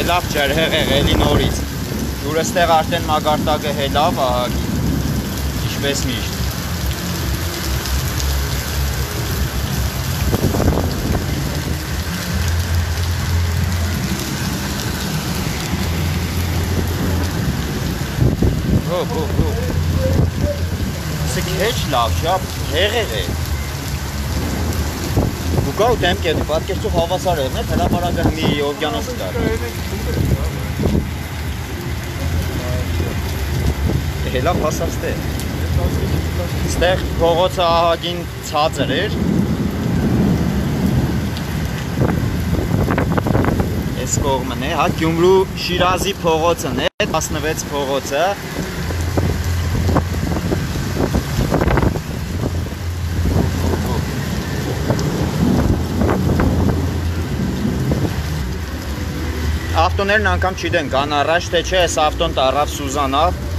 հելավ ջրհեղեղ էլի նորից։ Ջուրը ստեղ արդեն մագարտակը հելավ, ահագի, ինչպես միշտ։ Սը քեչ լավ չա, հեղեղ է։ Ուկա ու տեմ կետի, պատկերցու հավասար է, նետ հրապարակը մի օվյանոս կար։ Հելավ հասաստ է։ Ստեղ փողոցը ահագին ցածր էր։ Այս կողմն է, հա Գյումրու Շիրազի փողոցն է, 16 փողոցը։ Ավտոներն անգամ չգիտեն, կան առաջ թե չէ, այս ավտոն տարավ Սուզանավ։